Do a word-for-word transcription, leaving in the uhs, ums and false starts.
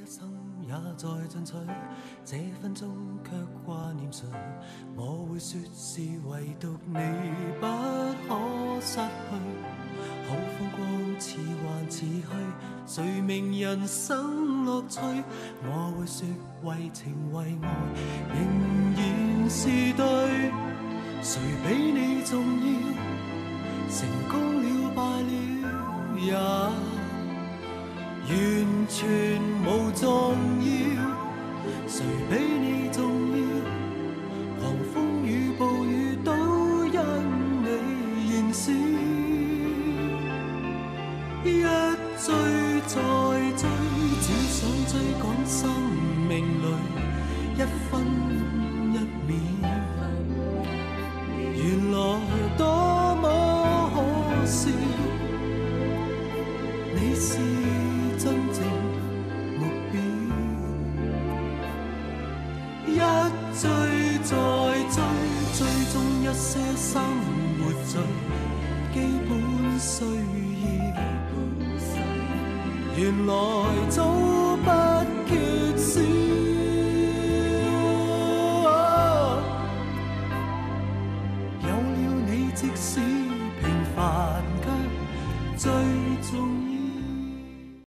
心也在進取，這分鐘卻掛念誰？我會說是唯獨你不可失去。好風光似幻似虛，誰明人生樂趣？我會說為情為愛仍然是對。誰比你重要？成功了敗了也完全無重要。誰比你重要？狂風與暴雨都因你燃燒。一追再追，只想追趕生命裏一分一秒。原來多麼可笑，你是真正目標。一追再追，追蹤一些生活最基本需要。原來早不缺少。有了你，即使平凡卻最重要。